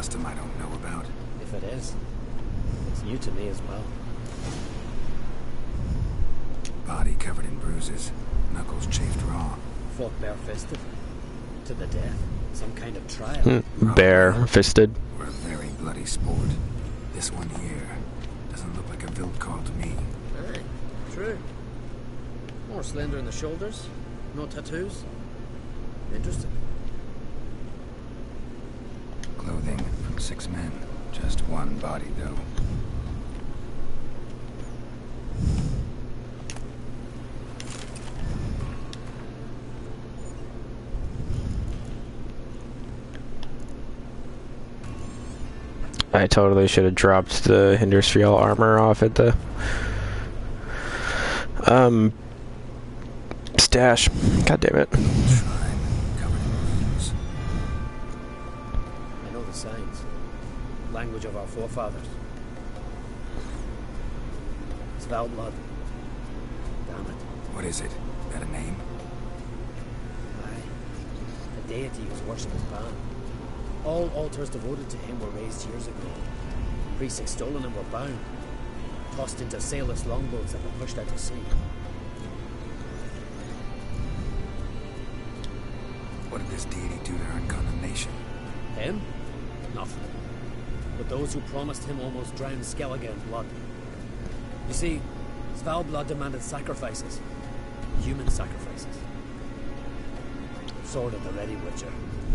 custom I don't know about? If it is, it's new to me as well. Body covered in bruises, knuckles chafed raw. Fought bare-fisted. To the death. Some kind of trial. Bare-fisted. We're a very bloody sport. This one here doesn't look like a Wildcard to me. Aye, true. More slender in the shoulders. No tattoos. Interesting. Clothing from 6 men. Just one body, though. I totally should have dropped the Hindersfjall armor off at the stash. God damn it. Shrine covered in runes. I know the signs. Language of our forefathers. Svalbard. Damn it. What is it? That a name? Aye. The deity whose worship is banned. All altars devoted to him were raised years ago. Priests extoling him were bound, tossed into sailless longboats and were pushed out to sea. What did this deity do to earn condemnation? Him? Nothing. But those who promised him almost drowned Skellige in blood. You see, Svalbard demanded sacrifices. Human sacrifices. Sword at the ready, Witcher.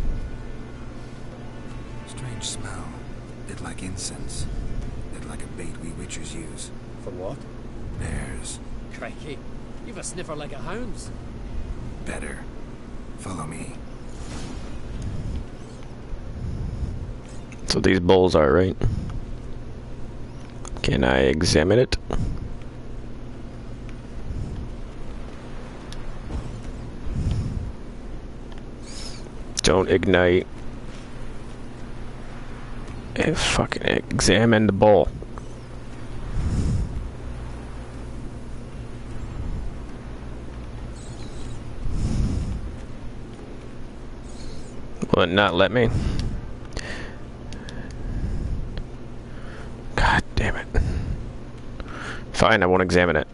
Strange smell. Bit like incense. Bit like a bait we witchers use. For what? Bears. Crikey, you've a sniffer like a hound's. Better. Follow me. So these bowls are right. Can I examine it? Don't ignite. Fucking examine the bowl. Will it not let me? God damn it. Fine, I won't examine it.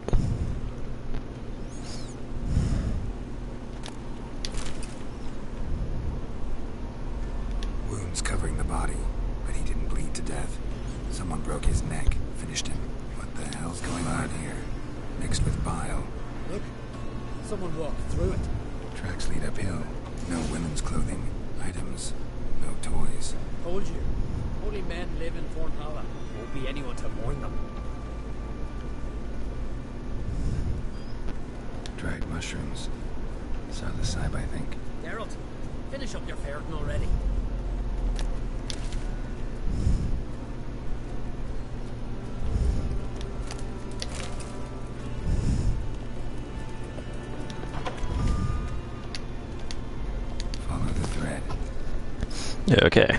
Wounds covering the body, but he didn't bleed to death. Someone broke his neck, finished him. What the hell's going on here? Mixed with bile. Look, someone walked through it. Tracks lead uphill. No women's clothing. Items. No toys. Told you. Only men live in Fornhala. Won't be anyone to mourn them. Dried mushrooms. Psilocybin, I think. Geralt, finish up your ferreting already. Follow the thread. Okay.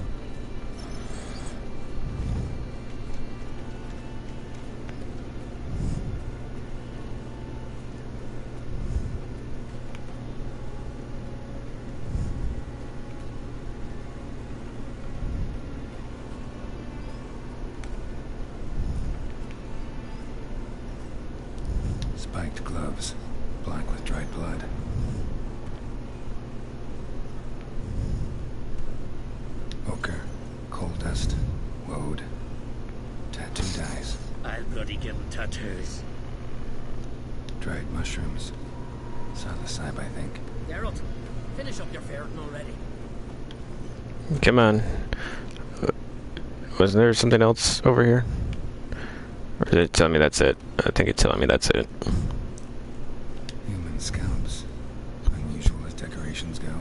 Spiked gloves. Black with dried blood. Ochre. Coal dust. Woad. Tattoo dyes. I'll bloody give them tattoos. Dried mushrooms. Psilocybin, I think. Geralt, finish up your ferreting already. Come on. Wasn't there something else over here? Or did it tell me that's it? I think it's telling me that's it. Human scalps. Unusual as decorations go.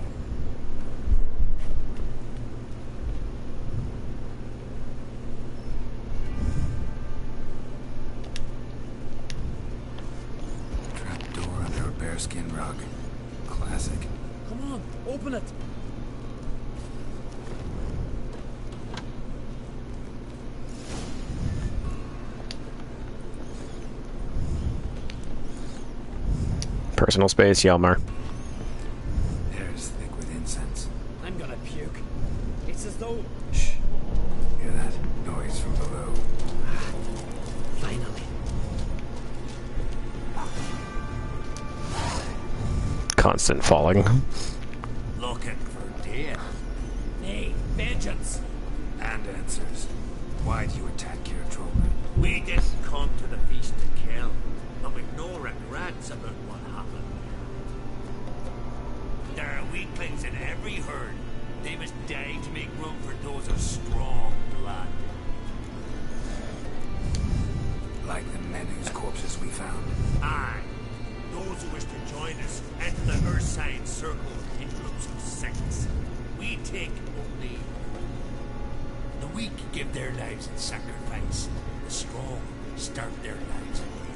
Trapdoor under a bearskin rug. Classic. Come on, open it. Personal space, Yelmar. Air's thick with incense. I'm gonna puke. It's as though... Shh. Hear that noise from below? Finally. Constant falling. Looking for death Nay, vengeance. and answers. Why do you attack Kier Trollman? We didn't come to the feast to kill, and we've no regrets about what happened. There are weaklings in every herd. They must die to make room for those of strong blood. Like the men whose corpses we found. Aye. Those who wish to join us enter the Ursine circle in groups of 6. We take only. The weak give their lives in sacrifice. The strong start their lives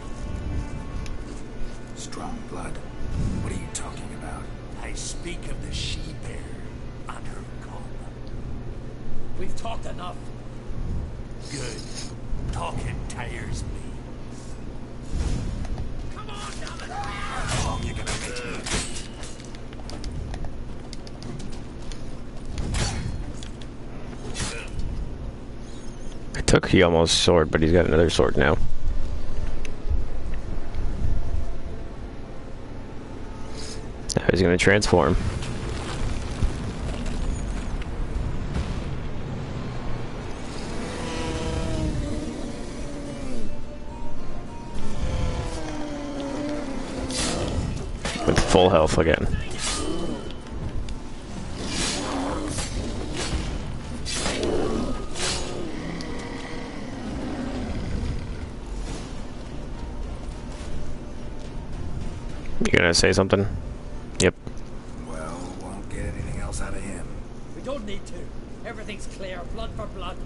anew. Strong blood? What are you talking about? I speak of the she-bear and her cub. We've talked enough. Good. Talking tires me. Come on, damn it! How long you gonna make me? I took Yamo's sword, but he's got another sword now. Now he's gonna transform. With full health again. You gonna say something? Yep. Well, won't get anything else out of him. We don't need to. Everything's clear. Blood for blood.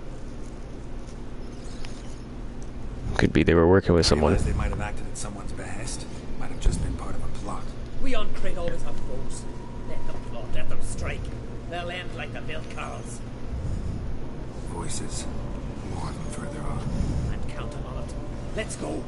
Could be they were working with someone. Realize they might have acted at someone's behest. Might have just been part of a plot. We on Crate always have foes. Let them plot, let them strike. They'll end like the Vilcarls. Voices. More of them further on. I'm counting on it. Let's go.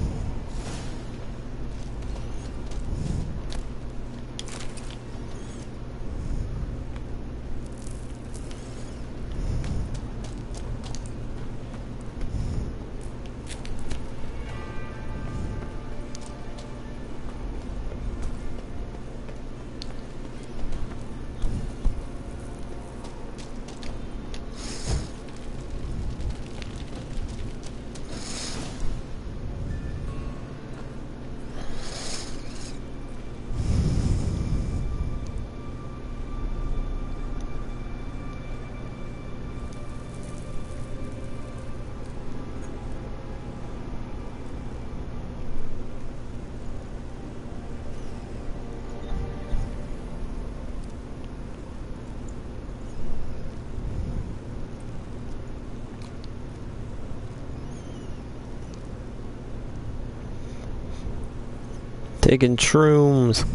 Taking shrooms.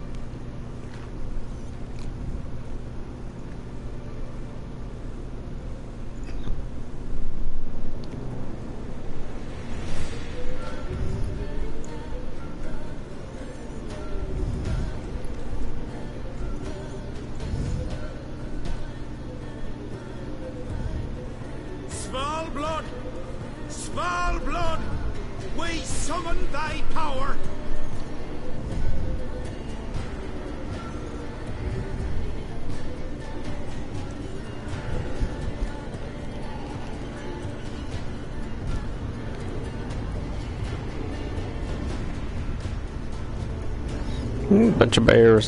Svalblood! Svalblood! We summon thy power! Bunch of bears.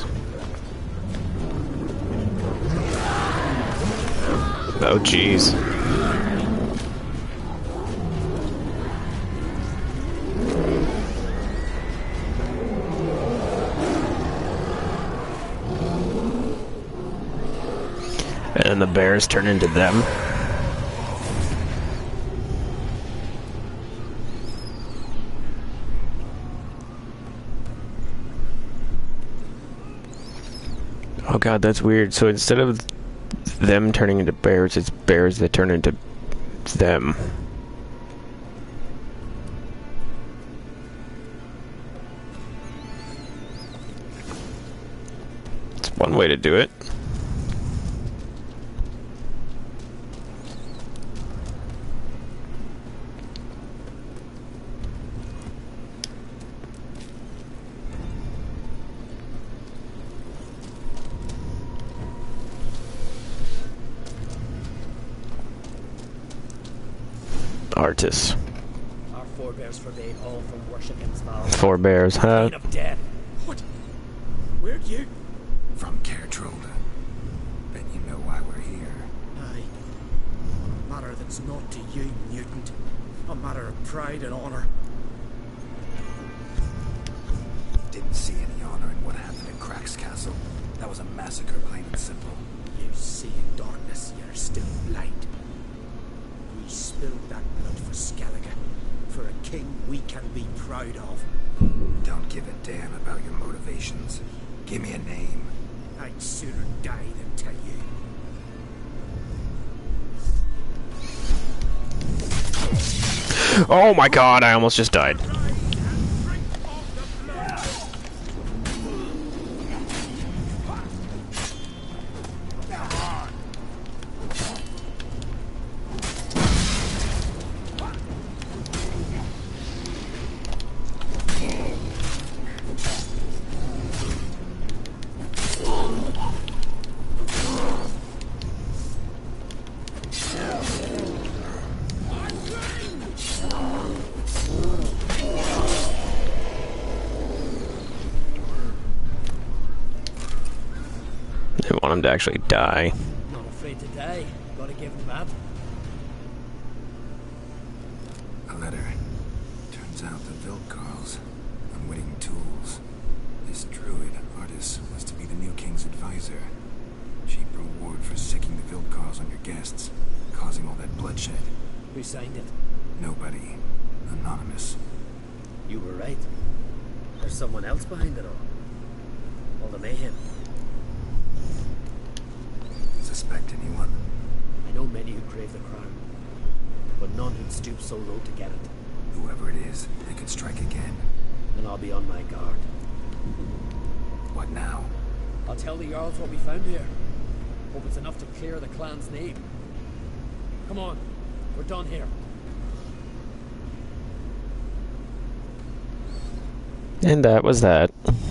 Oh, jeez. And the bears turn into them. Oh god, that's weird. So instead of them turning into bears, it's bears that turn into them. It's one way to do it. Artis. Our forebears forbade all from worshipping Sval. Forebears, huh? Queen of death. What? Where'd you? From Caer Trolda. Bet you know why we're here. Aye. On a matter that's not to you, mutant. A matter of pride and honor. Didn't see any honor in what happened at Crack's castle. That was a massacre, plain and simple. You see in darkness, you're still blind. We spilled that blood for Skellige. For a king we can be proud of. Don't give a damn about your motivations. Give me a name. I'd sooner die than tell you. Oh my god, I almost just died. They want him to actually die. Not afraid to die. Gotta give him that. A letter. Turns out the Viltkarls. Unwitting tools. This druid, Artis, was to be the new king's advisor. Cheap reward for sicking the Viltkarls on your guests, causing all that bloodshed. Who signed it? Nobody. Anonymous. You were right. There's someone else behind it all. All the mayhem. Suspect anyone? I know many who crave the crown, but none who'd stoop so low to get it. Whoever it is, they could strike again. And I'll be on my guard. What now? I'll tell the Jarls what we found here. Hope it's enough to clear the clan's name. Come on, we're done here. And that was that.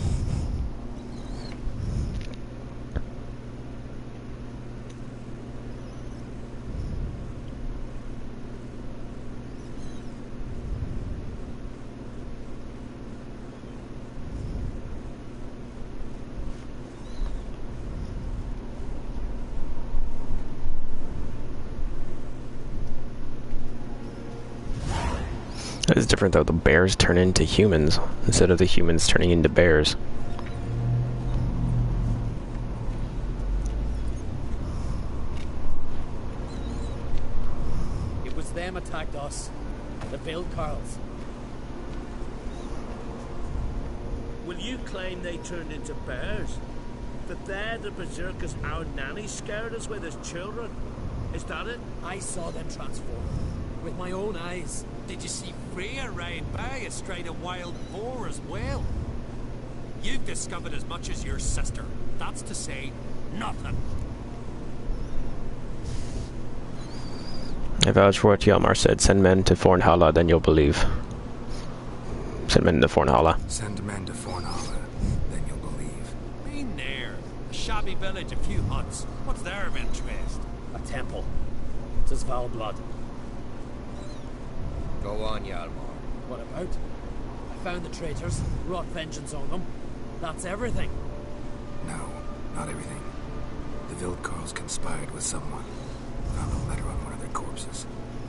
It's different though, the bears turn into humans instead of the humans turning into bears. It was them attacked us. The Viltkarls. Will you claim they turned into bears? That they're the berserkers our nanny scared us with as children? Is that it? I saw them transform. With my own eyes. Did you see Freya ride by astride a wild boar as well? You've discovered as much as your sister. That's to say, nothing. I vouch for what Hjalmar said. Send men to Fornhalla, then you'll believe. Send men to Fornhalla. Send men to Fornhalla, then you'll believe. Been there. A shabby village, a few huts. What's their of interest? A temple. It's Sval blood. Go on, Hjalmar. What about? I found the traitors, wrought vengeance on them. That's everything. No, not everything. The Viltkarls conspired with someone. Found a letter on one of their corpses.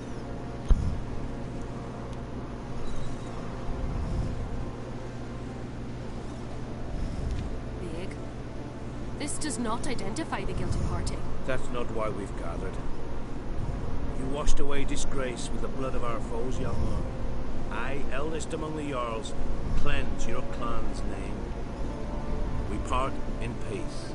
Big. This does not identify the guilty party. That's not why we've gathered. You washed away disgrace with the blood of our foes, Hjalmar. I, eldest among the Jarls, cleanse your clan's name. We part in peace.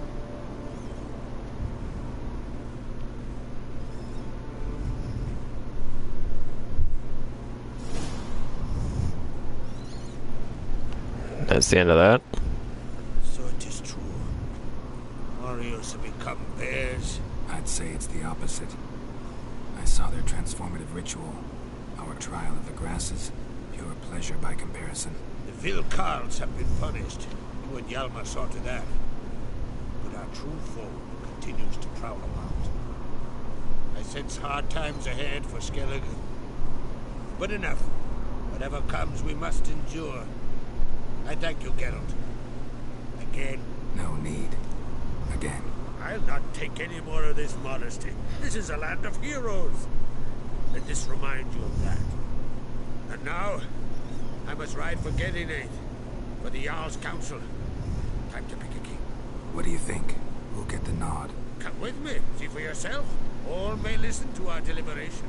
That's the end of that. So it is true. Warriors have become bears. I'd say it's the opposite. I saw their transformative ritual. Our trial of the grasses. Pure pleasure by comparison. The Viltkarls have been punished. You and Hjalmar saw to that. But our true foe continues to prowl about. I sense hard times ahead for Skellige. But enough. Whatever comes, we must endure. I thank you, Geralt. Again. No need. Again. I'll not take any more of this modesty. This is a land of heroes. Let this remind you of that. And now, I must ride for Gedinath, for the Jarl's Council. Time to pick a king. What do you think? Who'll get the nod? Come with me, see for yourself. All may listen to our deliberations.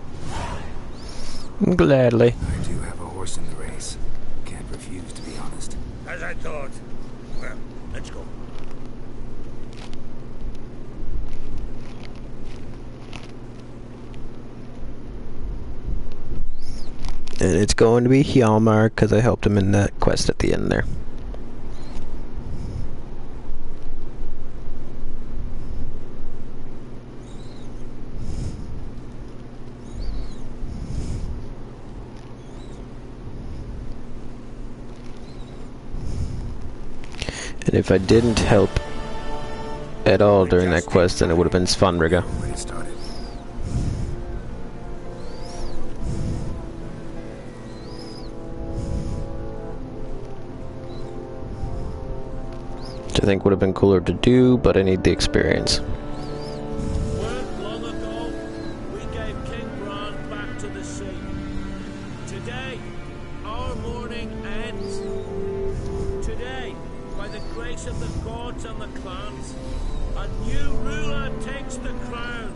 Gladly. I do have a horse in the race. Can't refuse, to be honest. As I thought. Well, let's go. And it's going to be Hjalmar, because I helped him in that quest at the end there. And if I didn't help at all during that quest, then it would have been Svanrige. Where it started. Which I think would have been cooler to do, but I need the experience. Weren't long ago, we gave King Bran back to the sea. Today, our mourning ends. Today, by the grace of the gods and the clans, a new ruler takes the crown.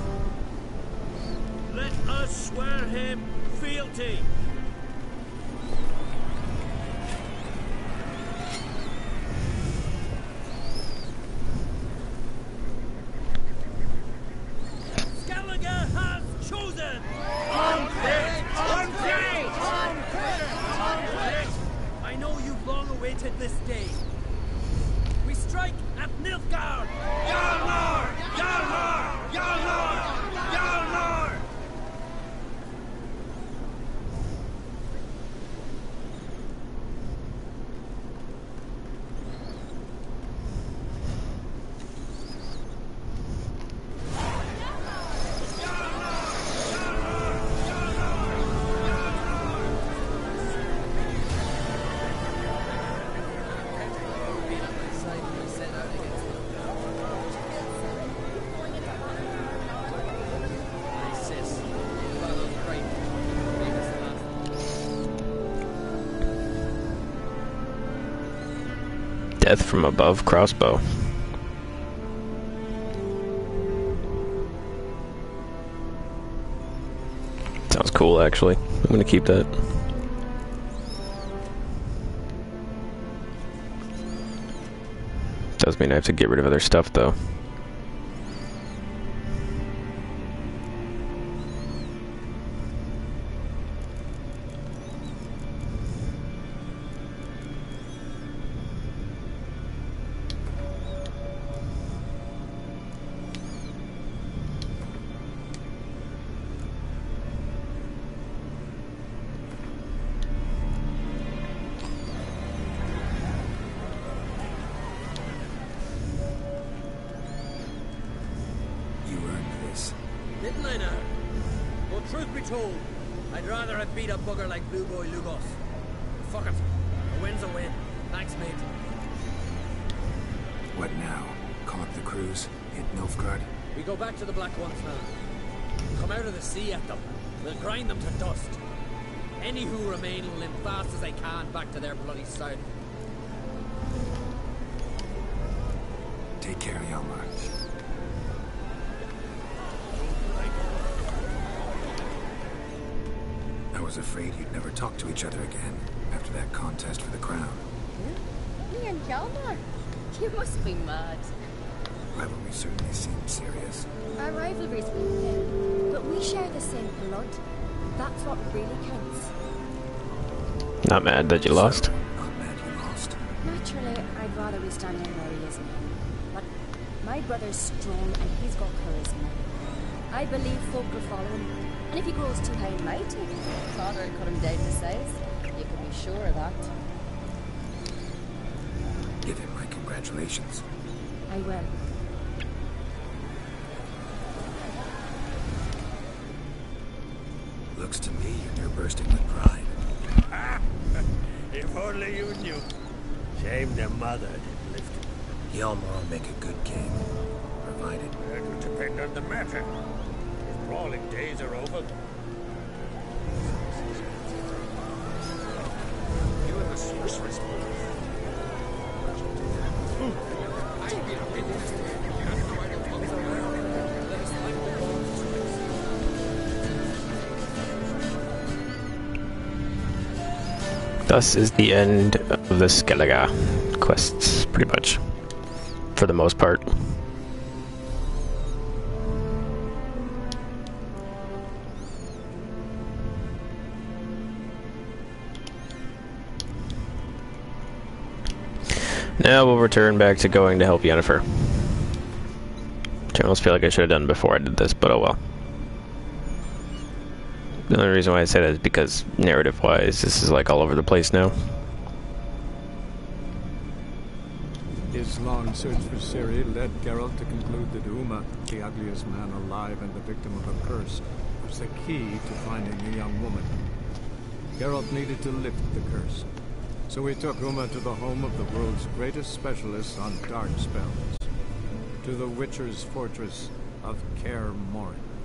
Let us swear him fealty. Skellige has chosen! I know you've long awaited this day. We strike at Nilfgaard! Hjalmar! Hjalmar! Hjalmar! Hjalmar! Death from above crossbow. Sounds cool, actually. I'm gonna keep that. Does mean I have to get rid of other stuff, though. You earned this. Didn't I now? Well, truth be told, I'd rather have beat a bugger like Blue Boy Lugos. Fuck it. A win's a win. Thanks, mate. What now? Call up the crews? Hit Nilfgaard? We go back to the Black Ones now. Come out of the sea at them. We'll grind them to dust. Any who remain will limp fast as they can back to their bloody south. Take care, Hjalmar. I was afraid you'd never talk to each other again after that contest for the crown. Me and Hjalmar? You must be mad. Rivalry certainly seemed serious. Our rivalry's one thing, but we share the same blood. That's what really counts. Not mad that you lost. So, not mad you lost. Naturally, I'd rather be standing where he isn't. But my brother's strong and he's got charisma. I believe folk will follow him. And if he grows too high and mighty, father will cut him down to size. You can be sure of that. Give him my congratulations. I will. Looks to me you're bursting with pride. If only you knew. Shame their mother didn't lift him. Hjalmar will make a good king, provided. It will depend on the matter. His brawling days are over. You and the sorceress both. Thus is the end of the Skellige quests, pretty much, for the most part. Now we'll return back to going to help Yennefer. Which I almost feel like I should have done before I did this, but oh well. The only reason why I say that is because narrative-wise, this is like all over the place now. His long search for Ciri led Geralt to conclude that Uma, the ugliest man alive and the victim of a curse, was the key to finding the young woman. Geralt needed to lift the curse, so he took Uma to the home of the world's greatest specialist on dark spells, to the Witcher's fortress of Kaer Morhen.